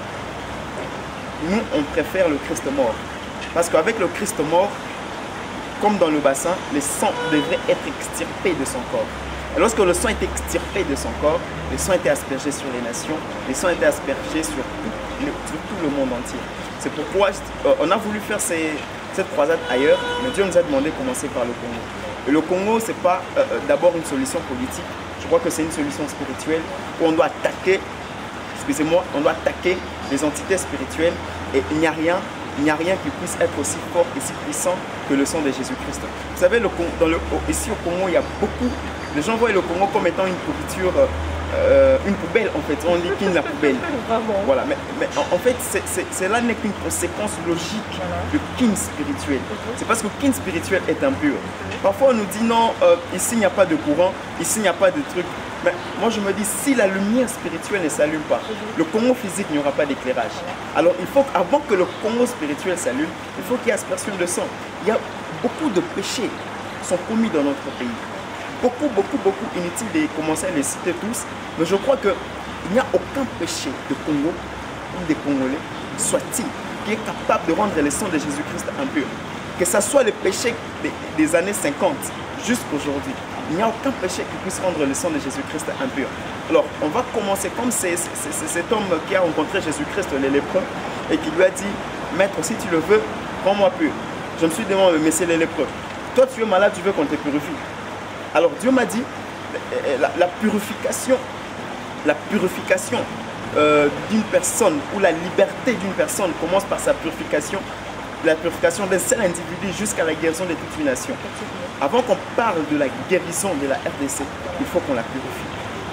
nous, on préfère le Christ mort. Parce qu'avec le Christ mort, comme dans le bassin, le sang devrait être extirpé de son corps. Et lorsque le sang est extirpé de son corps, le sang était aspergé sur les nations, le sang était aspergé sur tout le, sur tout le monde entier. C'est pourquoi euh, on a voulu faire ces, cette croisade ailleurs, mais Dieu nous a demandé de commencer par le Congo. Et le Congo, ce n'est pas euh, d'abord une solution politique, je crois que c'est une solution spirituelle où on doit attaquer, excusez-moi, on doit attaquer les entités spirituelles et il n'y a rien, il n'y a rien qui puisse être aussi fort et si puissant que le sang de Jésus-Christ. Vous savez, le, dans le, ici au Congo, il y a beaucoup, les gens voient le Congo comme étant une pourriture, euh, une poubelle en fait, on liquide la poubelle. Vraiment. Voilà, mais, mais en, en fait, cela n'est qu'une conséquence logique de kin spirituel. C'est parce que kin spirituel est impur. Parfois on nous dit non, euh, ici il n'y a pas de courant, ici il n'y a pas de truc. Mais moi je me dis, si la lumière spirituelle ne s'allume pas, le Congo physique n'y aura pas d'éclairage. Alors il faut qu'avant que le Congo spirituel s'allume, il faut qu'il y ait aspersion de sang. Il y a beaucoup de péchés qui sont commis dans notre pays. Beaucoup, beaucoup, beaucoup, inutile de commencer à les citer tous. Mais je crois qu'il n'y a aucun péché de Congo ou des Congolais, soit-il, qui est capable de rendre le sang de Jésus-Christ impur. Que ce soit le péché des, des années cinquante jusqu'aujourd'hui. Il n'y a aucun péché qui puisse rendre le sang de Jésus-Christ impur. Alors, on va commencer comme c'est cet homme qui a rencontré Jésus-Christ, les lépreux, et qui lui a dit, maître, si tu le veux, rends-moi pur. Je me suis demandé, mais c'est les lépreux. Toi, tu es malade, tu veux qu'on te purifie. Alors, Dieu m'a dit, la, la purification, la purification euh, d'une personne, ou la liberté d'une personne commence par sa purification, la purification d'un seul individu jusqu'à la guérison de toute une nation. Avant qu'on parle de la guérison de la R D C, il faut qu'on la purifie.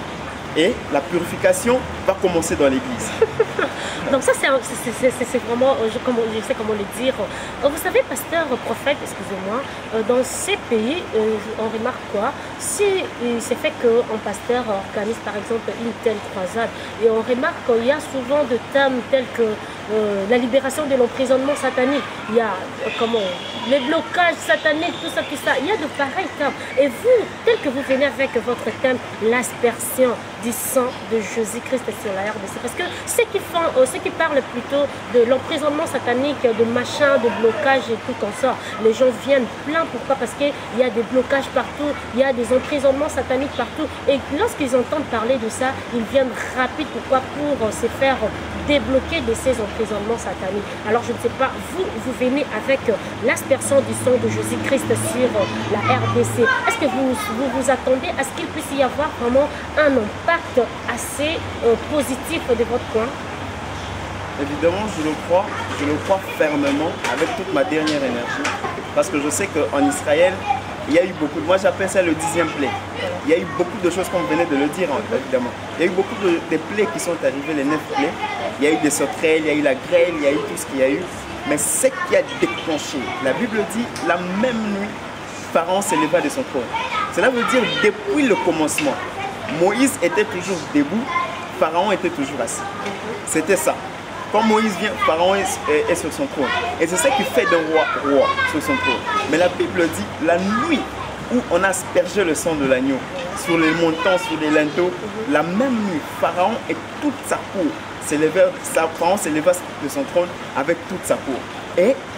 Et la purification va commencer dans l'église. Donc ça, c'est vraiment, je, comment, je sais comment le dire. Vous savez, pasteur, prophète, excusez-moi, dans ces pays, on remarque quoi? Si c'est fait qu'un pasteur organise par exemple une telle croisade, et on remarque qu'il y a souvent de thèmes tels que euh, la libération de l'emprisonnement satanique, il y a euh, comment, les blocages sataniques, tout ça, tout ça, il y a de pareils thèmes. Et vous, tel que vous venez avec votre thème, l'aspersion du sang de Jésus-Christ sur la R D C, parce que ceux qui, font, euh, ceux qui parlent plutôt de l'emprisonnement satanique, de machin, de blocage et tout en sort, les gens viennent plein. Pourquoi? Parce qu'il y a des blocages partout, il y a des emprisonnements sataniques partout, et lorsqu'ils entendent parler de ça, ils viennent rapide. Pourquoi? Pour euh, se faire débloquer de ces emprisonnements sataniques. Alors je ne sais pas, vous, vous venez avec euh, l'aspersion du sang de Jésus-Christ sur euh, la R D C. Est-ce que vous, vous vous attendez à ce qu'il puisse y avoir vraiment un impact assez euh, positif de votre point? Évidemment, je le crois, je le crois fermement avec toute ma dernière énergie, parce que je sais qu'en Israël, il y a eu beaucoup, moi j'appelle ça le dixième plaie. Il y a eu beaucoup de choses comme vous venez de le dire, évidemment. Il y a eu beaucoup de, de plaies qui sont arrivées, les neuf plaies. Il y a eu des sauterelles, il y a eu la grêle, il y a eu tout ce qu'il y a eu. Mais ce qui a déclenché, la Bible dit, la même nuit, Pharaon s'éleva de son trône. Cela veut dire, depuis le commencement, Moïse était toujours debout, Pharaon était toujours assis. C'était ça. Quand Moïse vient, Pharaon est, est, est sur son trône. Et c'est ça qui fait d'un roi roi sur son trône. Mais la Bible dit, la nuit où on a aspergé le sang de l'agneau sur les montants, sur les linteaux, la même nuit, Pharaon et toute sa cour s'éleva, Pharaon s'éleva de son trône avec toute sa cour. Et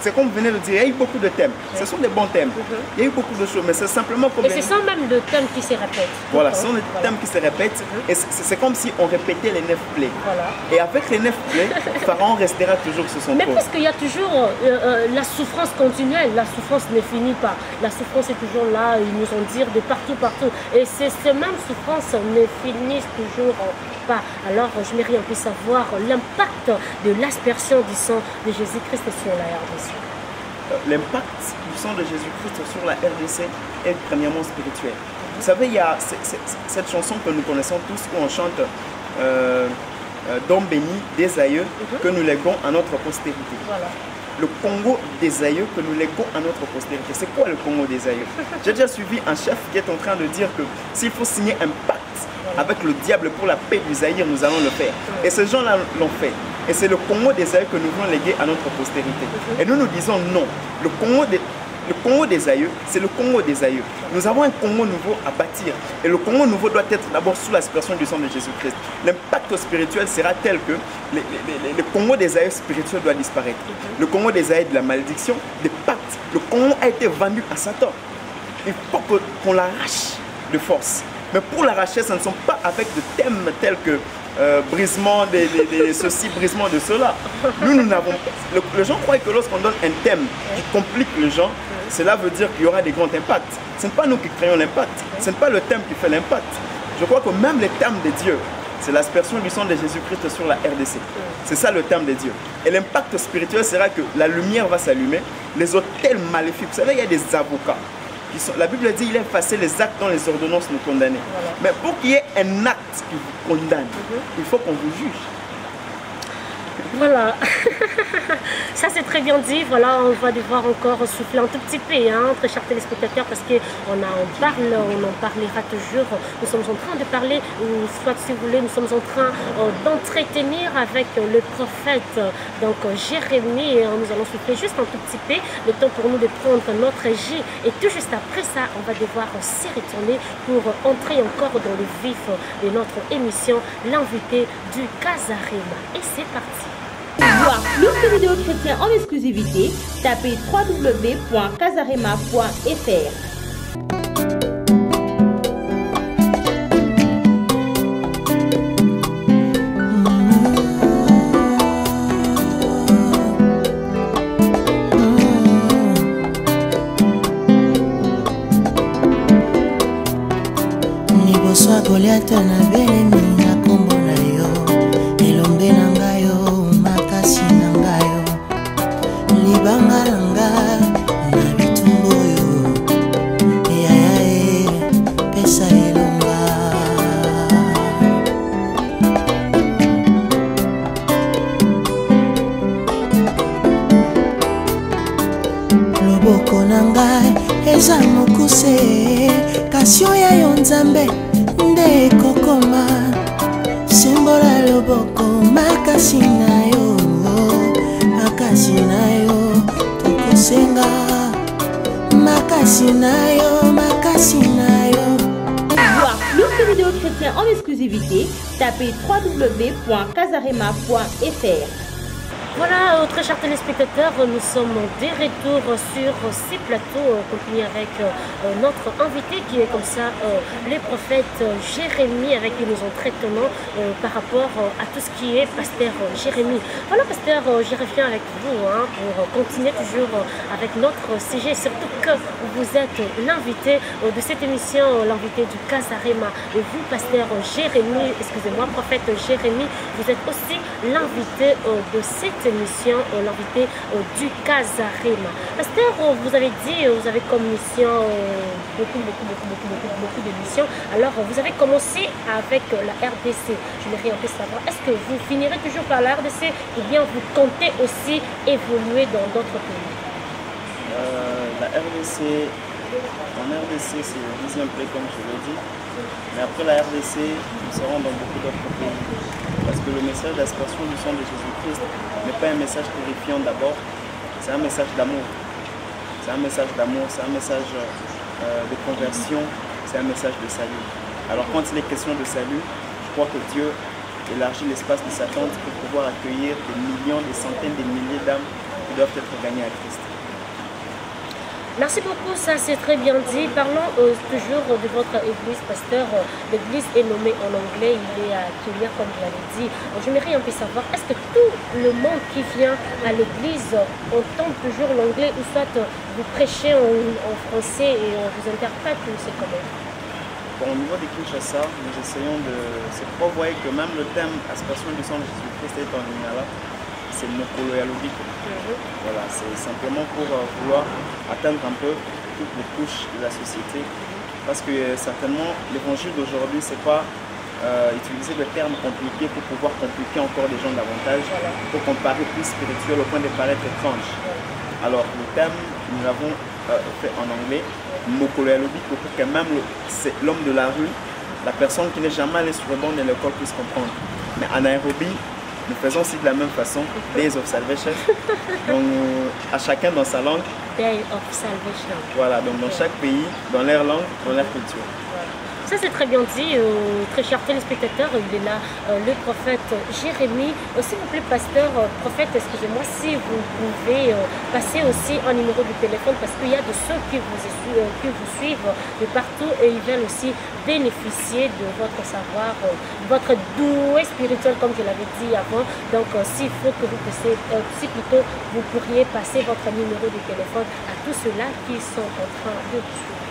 c'est comme vous venez de dire, il y a eu beaucoup de thèmes. Ce sont des bons thèmes. Il y a eu beaucoup de choses, mais c'est simplement comme... Et ce sont même des thèmes qui se répètent. Voilà, ce sont des voilà. thèmes qui se répètent. Et c'est comme si on répétait les neuf plaies. Voilà. Et avec les neuf plaies, Pharaon restera toujours sur son trône. Mais puisqu'il y a toujours euh, euh, la souffrance continuelle, la souffrance ne finit pas. La souffrance est toujours là, ils nous ont dit de partout, partout. Et ces mêmes souffrances ne finissent toujours pas. Alors, je n'ai rien pu savoir l'impact de l'aspersion du sang de Jésus-Christ sur la R D C. L'impact du sang de Jésus-Christ sur la R D C est premièrement spirituel. Vous savez, il y a cette chanson que nous connaissons tous où on chante euh, euh, Don béni des aïeux mm-hmm. que nous léguons à notre postérité. Voilà. Le Congo des aïeux que nous léguons à notre postérité. C'est quoi le Congo des aïeux? J'ai déjà suivi un chef qui est en train de dire que s'il faut signer un pacte avec le diable pour la paix du Zaïre, nous allons le faire. Et ces gens-là l'ont fait. Et c'est le Congo des aïeux que nous voulons léguer à notre postérité. Et nous nous disons non. Le Congo des, le Congo des aïeux, c'est le Congo des aïeux. Nous avons un Congo nouveau à bâtir. Et le Congo nouveau doit être d'abord sous l'aspersion du sang de Jésus-Christ. L'impact spirituel sera tel que les, les, les, le Congo des aïeux spirituel doit disparaître. Le Congo des aïeux de la malédiction, des pactes. Le Congo a été vendu à Satan. Il faut qu'on l'arrache de force. Mais pour l'arracher, ce ne sont pas avec des thèmes tels que euh, brisement de, de, de ceci, brisement de cela. Nous, nous n'avons pas. Le, les gens croient que lorsqu'on donne un thème qui complique les gens, cela veut dire qu'il y aura des grands impacts. Ce n'est pas nous qui créons l'impact. Ce n'est pas le thème qui fait l'impact. Je crois que même les thèmes de Dieu, c'est l'aspersion du sang de Jésus-Christ sur la R D C. C'est ça le thème de Dieu. Et l'impact spirituel sera que la lumière va s'allumer, les hôtels maléfiques. Vous savez, il y a des avocats. Sont, la Bible dit qu'il a effacé les actes dont les ordonnances nous condamnaient. Voilà. Mais pour qu'il y ait un acte qui vous condamne, mm-hmm. il faut qu'on vous juge. Voilà, ça c'est très bien dit. Voilà, on va devoir encore souffler un tout petit peu, hein, très chers téléspectateurs, parce qu'on en parle, on en parlera toujours. Nous sommes en train de parler, ou soit si vous voulez, nous sommes en train euh, d'entretenir avec le prophète, donc Jérémie. Et, euh, nous allons souffler juste un tout petit peu, le temps pour nous de prendre notre J. Et tout juste après ça, on va devoir s'y retourner pour entrer encore dans le vif de notre émission, l'invité du Kazarema. Et c'est parti. Pour voir plus de vidéos chrétiennes en exclusivité, tapez w w w point kazarema point f r. Goliath na belemi na kombo na yo, elombe na ngayo makasi na ngayo, libanga na nga na bitumbo yo, eyaye pesa elonga. Loboko na ngai eza mokuse, kasi oyo ya yo Nzambe nde kokoma, simbola loboko makasi na yo, makasi na yo tokosenga, makasi na yo, makasi na yo. Pour voir plus de vidéos chrétiennes en exclusivité, tapez w w w point kazarema point f r. Voilà, euh, très chers téléspectateurs, nous sommes de retour sur ces plateaux. On continue avec euh, notre invité qui est comme ça, euh, le prophète Jérémie, avec qui nous en traitons euh, par rapport euh, à tout ce qui est pasteur Jérémie. Voilà, pasteur, euh, je reviens avec vous hein, pour continuer toujours euh, avec notre sujet, surtout que vous êtes l'invité euh, de cette émission, euh, l'invité du Kazarema. Et vous, pasteur Jérémie, excusez-moi, prophète Jérémie, vous êtes aussi l'invité euh, de cette émission, euh, l'invité euh, du Kazarema. Pasteur, euh, vous avez dit, euh, vous avez comme mission euh, beaucoup, beaucoup, beaucoup, beaucoup, beaucoup, beaucoup d'émissions. Alors, euh, vous avez commencé avec euh, la R D C. Je voudrais un peu savoir, est-ce que vous finirez toujours par la R D C ou bien vous comptez aussi évoluer dans d'autres pays? euh, La R D C, en R D C, c'est le dixième play comme je l'ai dit. Mais après la R D C, nous serons dans beaucoup d'autres pays. Parce que le message d'aspersion du sang de Jésus-Christ n'est pas un message purifiant d'abord, c'est un message d'amour. C'est un message d'amour, c'est un message euh, de conversion, c'est un message de salut. Alors quand il est question de salut, je crois que Dieu élargit l'espace de sa tente pour pouvoir accueillir des millions, des centaines, des milliers d'âmes qui doivent être gagnés à Christ. Merci beaucoup, ça c'est très bien dit. Parlons euh, toujours de votre église, pasteur. L'église est nommée en anglais, il est à Kenya, comme vous l'avez dit. J'aimerais un peu savoir, est-ce que tout le monde qui vient à l'église entend toujours l'anglais ou soit vous prêchez en, en français et on vous interprète ou c'est comment? Bon, au niveau des Kinshasa, nous essayons de... C'est pourquoi vous voyez que même le thème Aspiration du sang de Jésus-Christ est en lingala. C'est Mokolo Yalobi. Mm-hmm. Voilà, c'est simplement pour euh, vouloir atteindre un peu toutes les couches de la société. Parce que euh, certainement, l'évangile d'aujourd'hui, c'est pas euh, utiliser des termes compliqués pour pouvoir compliquer encore les gens davantage, voilà. Pour qu'on paraît plus spirituel au point de paraître étrange. Voilà. Alors, le thème, nous l'avons euh, fait en anglais, Mokolo Yalobi, pour que même c'est l'homme de la rue, la personne qui n'est jamais allée sur le banc de l'école puisse comprendre. Mais en Nairobi, nous faisons aussi de la même façon, Days of Salvation. Donc, à chacun dans sa langue. Day of Salvation. Voilà, donc dans chaque pays, dans leur langue, dans leur culture. Voilà. Ça c'est très bien dit, euh, très chers téléspectateurs, il est là, euh, le prophète Jérémie. Euh, S'il vous plaît, pasteur, euh, prophète, excusez-moi, si vous pouvez euh, passer aussi un numéro de téléphone parce qu'il y a de ceux qui vous, euh, qui vous suivent de partout et ils veulent aussi bénéficier de votre savoir, euh, votre doué spirituel comme je l'avais dit avant. Donc euh, s'il faut que vous puissiez, euh, si plutôt vous pourriez passer votre numéro de téléphone à tous ceux-là qui sont en train de vous suivre.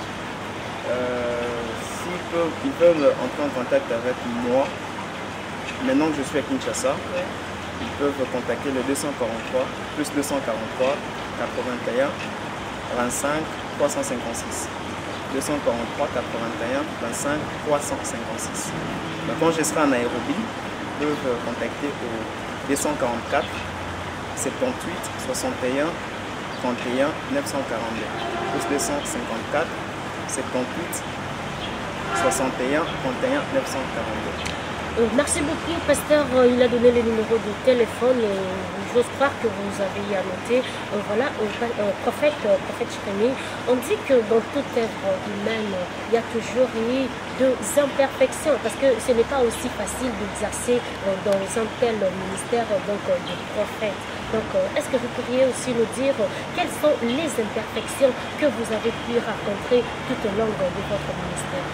Euh, s'ils peuvent, ils peuvent entrer en contact avec moi, maintenant que je suis à Kinshasa, ouais. Ils peuvent contacter le deux cent quarante-trois, plus deux cent quarante-trois, quatre-vingt-un, vingt-cinq, trois cent cinquante-six. deux cent quarante-trois, quatre-vingt-un, vingt-cinq, trois cent cinquante-six. Donc quand je serai en Nairobi, ils peuvent contacter au deux cent quarante-quatre, soixante-dix-huit, soixante et un, trente et un, neuf cent quarante-deux, plus deux cent cinquante-quatre, soixante-dix-huit, soixante et un, trente et un, neuf cent quarante-deux. Euh, merci beaucoup, pasteur. Euh, il a donné les numéros de téléphone. Euh, J'ose croire que vous avez y annoté. Euh, voilà, euh, euh, prophète, euh, prophète Jérémie, on dit que dans toute œuvre humaine, il y a toujours eu des imperfections parce que ce n'est pas aussi facile d'exercer euh, dans un tel ministère euh, donc, euh, de prophète. Donc, euh, est-ce que vous pourriez aussi nous dire euh, quelles sont les imperfections que vous avez pu rencontrer tout au long de votre ministère?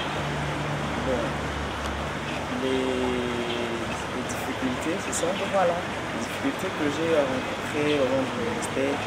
Bon. Les, les difficultés, c'est ça? Voilà. Les difficultés que j'ai rencontrées au long du ministère,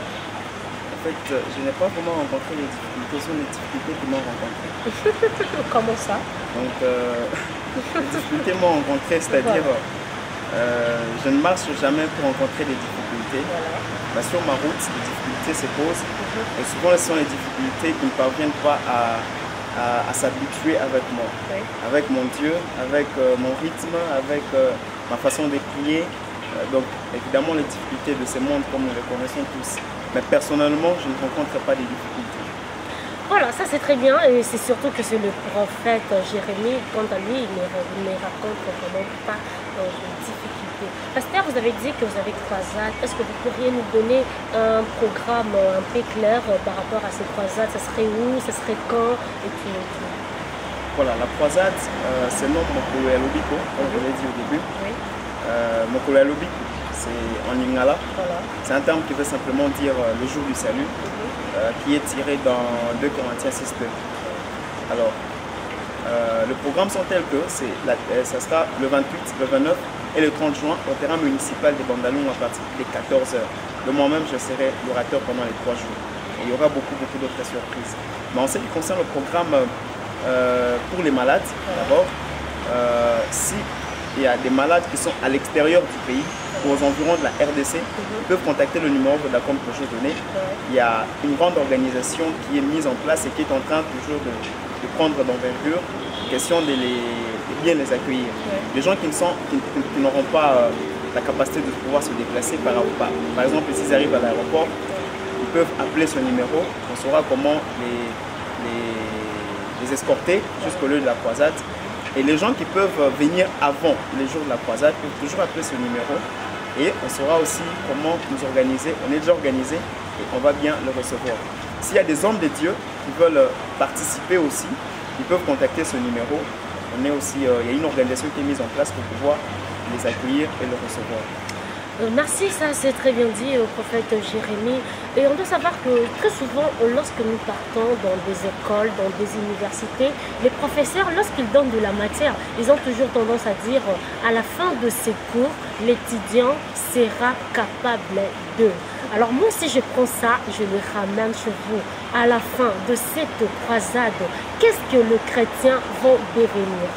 en fait, je n'ai pas vraiment rencontré les difficultés, ce sont les difficultés qui m'ont rencontré. Comment ça? Donc, euh, les difficultés m'ont rencontré, c'est-à-dire, voilà. euh, je ne marche jamais pour rencontrer des difficultés. Voilà. Bah, sur ma route, les difficultés se posent, mm-hmm. Et souvent, ce sont les difficultés qui ne parviennent pas à. à, à s'habituer avec moi, oui. Avec mon Dieu, avec euh, mon rythme, avec euh, ma façon de prier. Euh, donc évidemment les difficultés de ce monde comme nous les connaissons tous. Mais personnellement, je ne rencontre pas des difficultés. Voilà, ça c'est très bien et c'est surtout que c'est le prophète Jérémie, quant à lui, il ne, il ne raconte vraiment pas euh, de difficultés. Pasteur, vous avez dit que vous avez croisades. Est-ce que vous pourriez nous donner un programme un peu clair euh, par rapport à ces croisades? Ça serait où? Ça serait quand? Et puis, et puis... Voilà, la croisade, euh, c'est le nom Mokolo Yalobiko, comme je l'ai dit au début. Oui. Euh, Mokolo Yalobiko, c'est en lingala. Voilà. C'est un terme qui veut simplement dire euh, le jour du salut, mm-hmm. euh, qui est tiré dans deux Corinthiens six deux. Alors, euh, le programme sont tels que la, euh, ça sera le vingt-huit, le vingt-neuf et le trente juin au terrain municipal de Bandalung à partir des quatorze heures. De moi-même, je serai l'orateur pendant les trois jours. Et il y aura beaucoup, beaucoup d'autres surprises. Mais en ce qui concerne le programme euh, pour les malades, d'abord, euh, si il y a des malades qui sont à l'extérieur du pays, aux environs de la R D C, ils peuvent contacter le numéro Vodacom que j'ai donné. Il y a une grande organisation qui est mise en place et qui est en train toujours de, de prendre d'envergure, question de, les, de bien les accueillir. Les gens qui n'auront pas euh, la capacité de pouvoir se déplacer par, par, par exemple, s'ils arrivent à l'aéroport, ils peuvent appeler ce numéro, on saura comment les, les, les escorter jusqu'au lieu de la croisade. Et les gens qui peuvent venir avant les jours de la croisade peuvent toujours appeler ce numéro et on saura aussi comment nous organiser. On est déjà organisé et on va bien le recevoir. S'il y a des hommes de Dieu qui veulent participer aussi, ils peuvent contacter ce numéro. On est aussi, euh, il y a une organisation qui est mise en place pour pouvoir les accueillir et le recevoir. Euh, merci, ça c'est très bien dit au prophète Jérémie. Et on doit savoir que très souvent, lorsque nous partons dans des écoles, dans des universités, les professeurs, lorsqu'ils donnent de la matière, ils ont toujours tendance à dire à la fin de ces cours, l'étudiant sera capable de. Alors moi, si je prends ça, je le ramène chez vous. À la fin de cette croisade, qu'est-ce que le chrétien va devenir?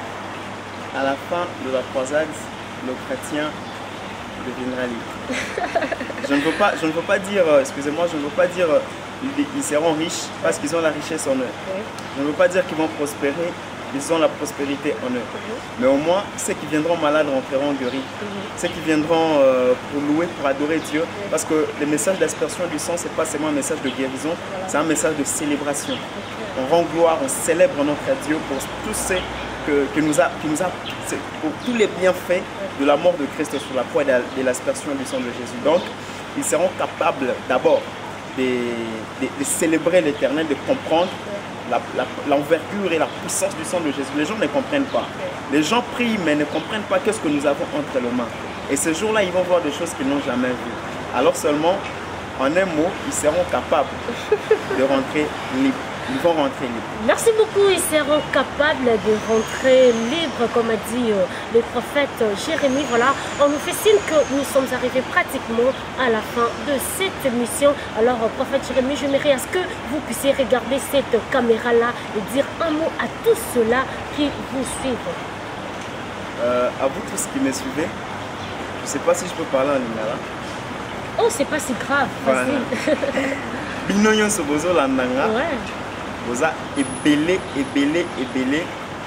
À la fin de la croisade, le chrétien deviendra libre. je, ne veux pas, je ne veux pas dire, euh, excusez-moi, je ne veux pas dire euh, ils, ils seront riches parce qu'ils ont la richesse en eux. Okay. Je ne veux pas dire qu'ils vont prospérer, ils ont la prospérité en eux. Okay. Mais au moins, ceux qui viendront malades rentreront guéris. Okay. Ceux qui viendront euh, pour louer, pour adorer Dieu. Okay. Parce que le message d'aspersion du sang, ce n'est pas seulement un message de guérison, voilà. C'est un message de célébration. Okay. On rend gloire, on célèbre notre Dieu pour tous ceux que, que nous a, qui nous a, pour tous les bienfaits de la mort de Christ sur la croix et de l'aspersion du sang de Jésus. Donc, ils seront capables d'abord de, de, de célébrer l'Éternel, de comprendre l'envergure et la puissance du sang de Jésus. Les gens ne comprennent pas. Les gens prient, mais ne comprennent pas qu'est-ce que nous avons entre les mains. Et ce jour-là, ils vont voir des choses qu'ils n'ont jamais vues. Alors seulement, en un mot, ils seront capables de rentrer libres. Ils vont rentrer libres. Merci beaucoup. Ils seront capables de rentrer libres, comme a dit euh, le prophète Jérémie. Voilà, on nous fait signe que nous sommes arrivés pratiquement à la fin de cette émission. Alors, euh, prophète Jérémie, j'aimerais à ce que vous puissiez regarder cette caméra-là et dire un mot à tous ceux-là qui vous suivent. Euh, à vous tous qui me suivez, je ne sais pas si je peux parler en lingala. Oh, c'est pas si grave. Vas-y. Binoyon Sobozo Landanga. Ouais. Boza ebele ebele ebele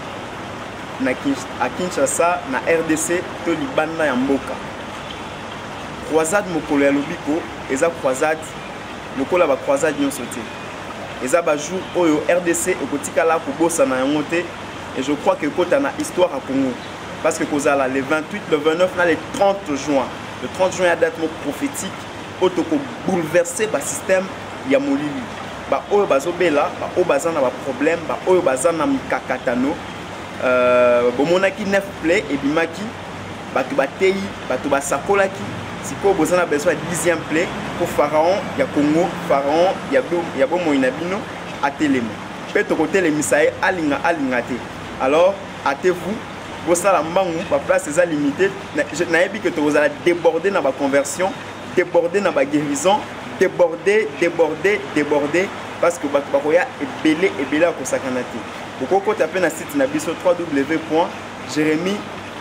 na à Kinshasa na R D C to libanda ya mboka. Croisade mokolo ya lobiko eza croisade lokola ba croisade nyonso te. Eza ba jour oyo R D C ekotikala kobosa na yango te et je crois que kota na histoire à Congo parce que kozala le vingt-huit, le vingt-neuf na le trente juin. Le trente juin a date prophétique otoko bouleverser ba système ya molili. Ba oyo bazobela ba oyo bazana ba problème ba oyo bazana mikakatano euh bomonaki neuf play et bimaki batu batei batu basakolaki siko bozana besoin dixième play pour pharaon ya Congo pharaon ya bo ya bomo inabino atelema peto côté les misae alinga alinga te alors atez-vous bosala mbangu ba place eza limité na yebi que to bozala déborder na ba conversion déborder na ba guérison déborder, déborder, déborder, parce que bakoya est belé et belé à Kosakanati. Pourquoi tu appelles un site nabiso w w w point jeremy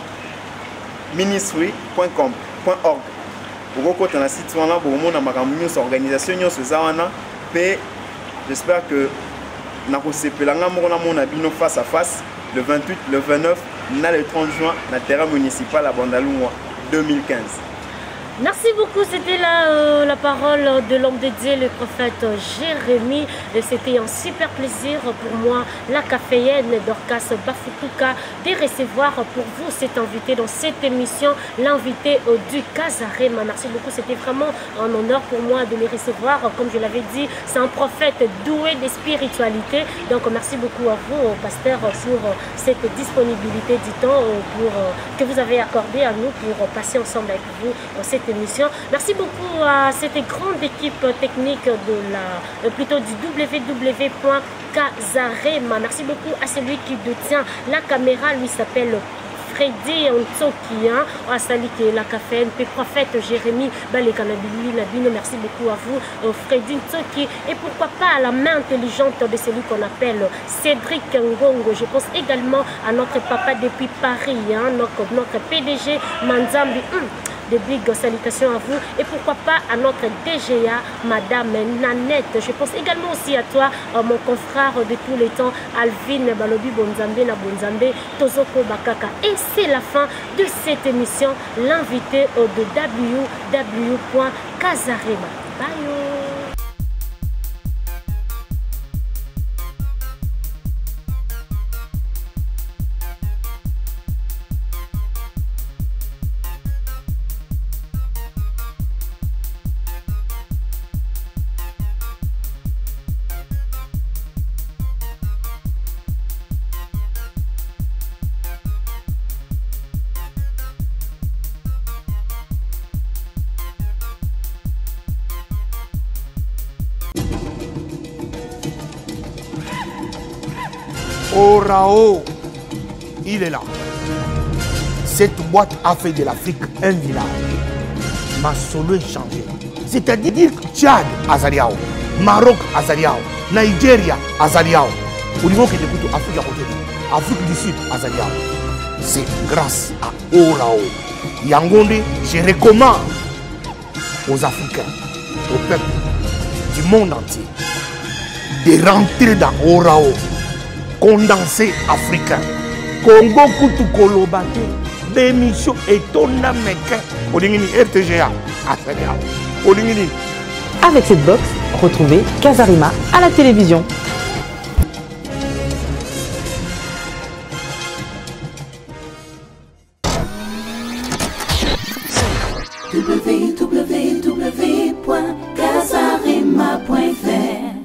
ministry point com point org. Pourquoi tu as un site là pour mon amakamunios organisation nyos zawana pe j'espère que na kosepelanga mona mona bino face à face le vingt-huit, le vingt-neuf, na le trente juin na terrain municipal à Bandalungwa deux mille quinze. Merci beaucoup, c'était là euh, la parole de l'homme de Dieu, le prophète Jérémie. C'était un super plaisir pour moi, la caféenne d'Orcas Bafukuka, de recevoir pour vous cet invité dans cette émission, l'invité euh, du Kazarema. Merci beaucoup, c'était vraiment un honneur pour moi de le recevoir. Comme je l'avais dit, c'est un prophète doué de spiritualité. Donc merci beaucoup à vous, pasteur, pour cette disponibilité du temps pour, que vous avez accordé à nous pour passer ensemble avec vous dans cette émission. Merci beaucoup à cette grande équipe technique de la, plutôt du w w w point Kazarema. Merci beaucoup à celui qui détient la caméra, lui s'appelle Freddy Ntsoki, hein, à Salike la café, le prophète Jérémie, Balekanabili Nabino. Merci beaucoup à vous, Freddy Ntsoki, et pourquoi pas à la main intelligente de celui qu'on appelle Cédric Ngongo. Je pense également à notre papa depuis Paris, hein, notre, notre P D G Manzambi. Hum. De big salutations à vous et pourquoi pas à notre D G A, Madame Nanette. Je pense également aussi à toi, mon confrère de tous les temps, Alvin Balobi Bonzambe na Bonzambe, Tozoko Bakaka. Et c'est la fin de cette émission, l'invité de w w w point Kazarema. Bye. Orao, il est là. Cette boîte a fait de l'Afrique un village. Ma solo est changé. C'est-à-dire que Tchad, Azaliao, Maroc, Azaliao, Nigeria, Azaliao. Au niveau que écoute Afrique à côté, Afrique du Sud, Azaliao. C'est grâce à Orao. Yangonde, je recommande aux Africains, au peuple du monde entier, de rentrer dans Orao, condensé africain. Congo Kutu Kolobate, Bémicho et Tona Meke, Olingini R T G A, Azaliao. Olingini. Avec cette box, retrouvez Casarima à la télévision. w w w